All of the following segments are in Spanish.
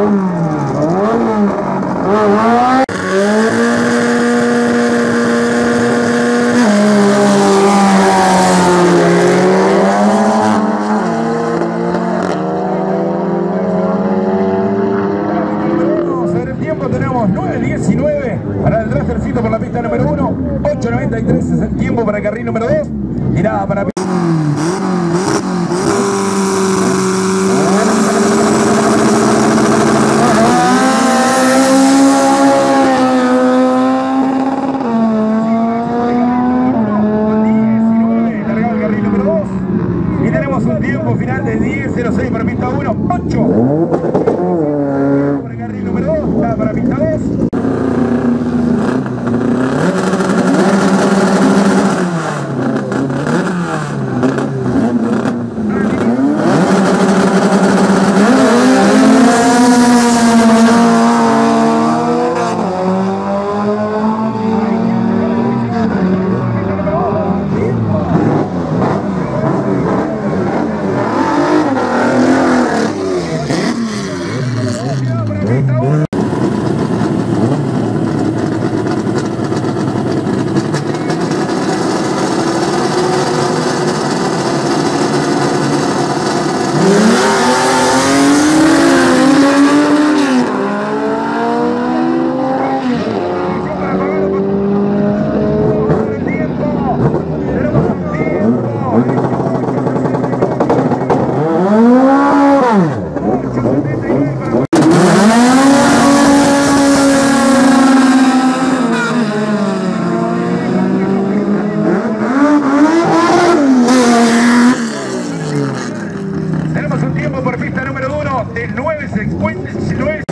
Tenemos 9:19 para el rastercito por la pista número 1, 8:93 es el tiempo para el carril número 2, tirada para largado el carril número 2 y tenemos un tiempo final de 10:06 para pista 1, 8 para el carril número 2, para pista 2. Tenemos un tiempo por pista número 1 de 9:59.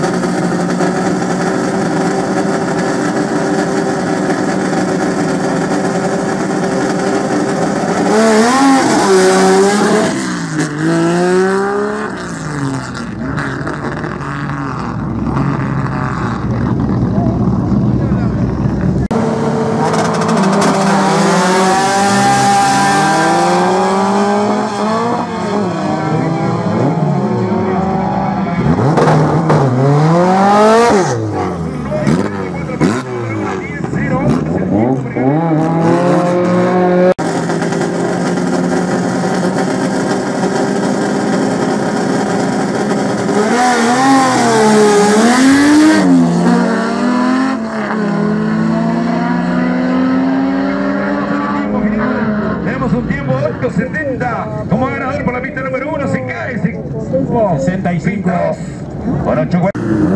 Tenemos un tiempo de 8:70 como ganador por la pista número 1, se cae 65 por 8.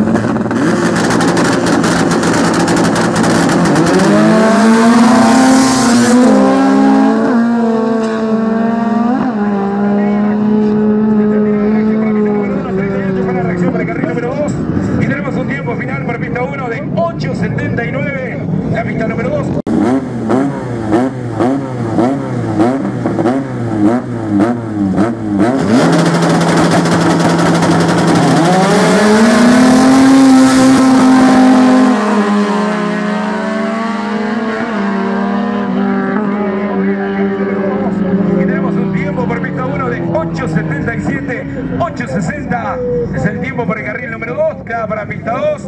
Para el carril número 2 y tenemos un tiempo final para pista 1 de 8:79, la pista número 2. Y tenemos un tiempo por pista 1 de 8:77, 8:60 es el tiempo por el carril número 2, queda para pista 2.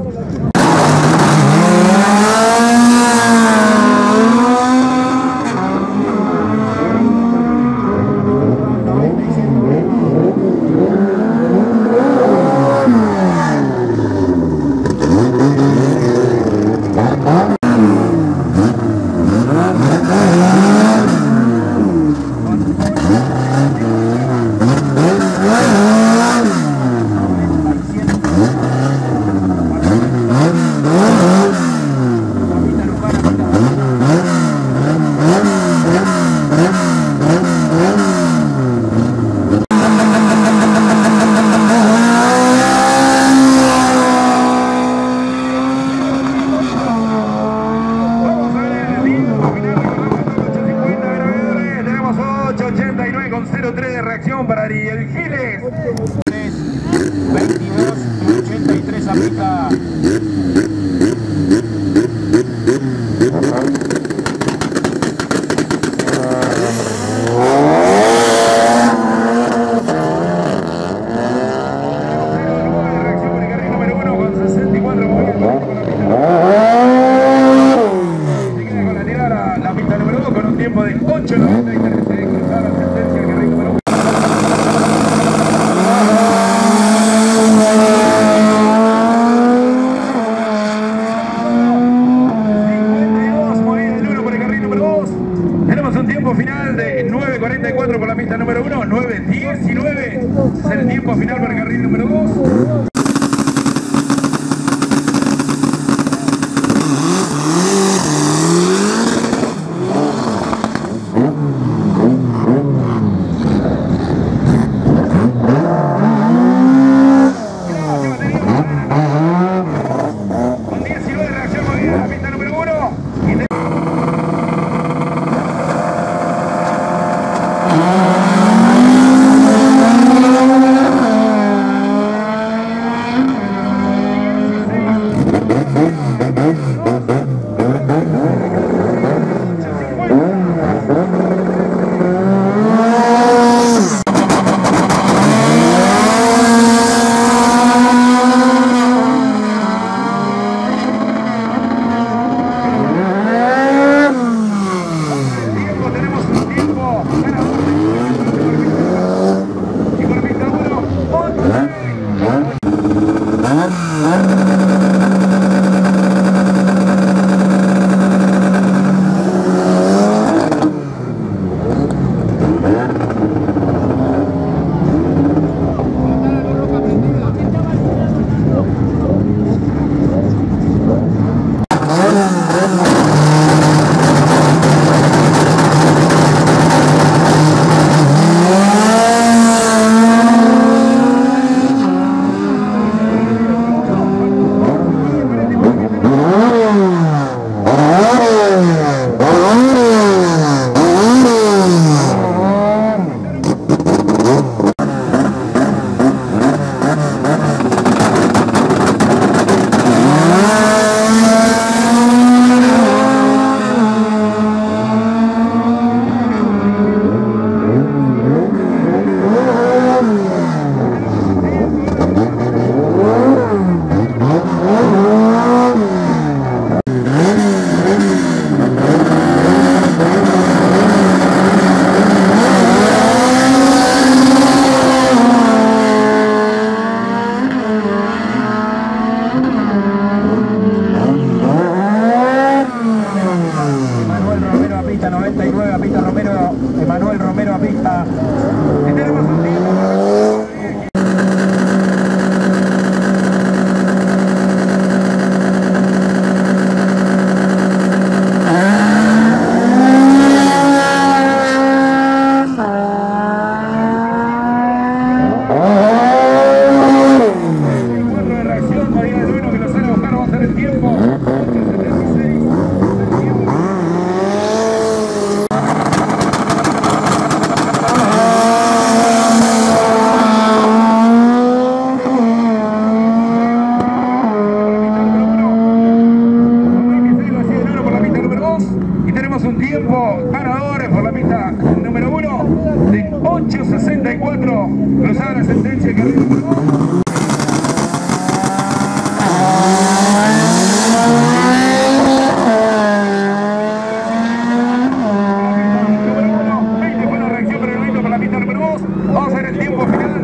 Vamos a ver el tiempo final.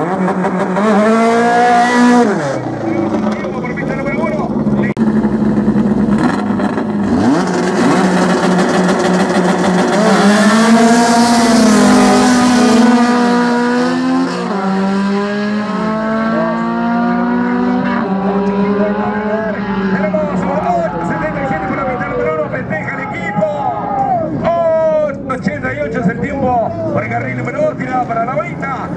Tiempo por pista número 1. Tenemos 8:77 por la pista número 1. Festeja el equipo. 88 es el tiempo por el carril número 2, tirada para la vuelta.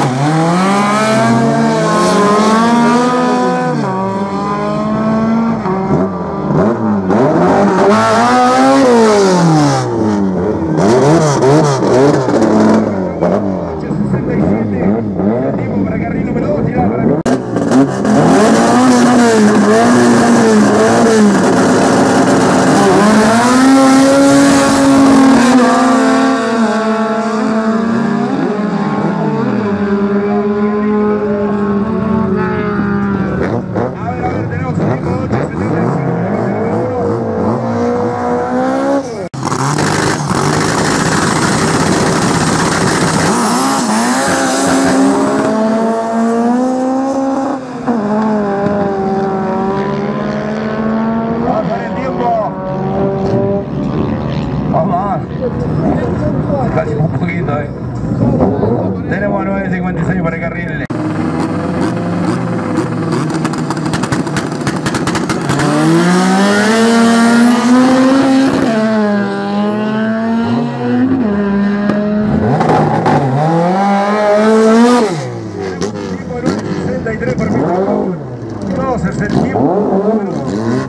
El tiempo para el carril número 2, tirada para la casi un poquito, Tenemos 9:56 para el carril. Tiempo 9:63 por minuto. 2 es el tiempo.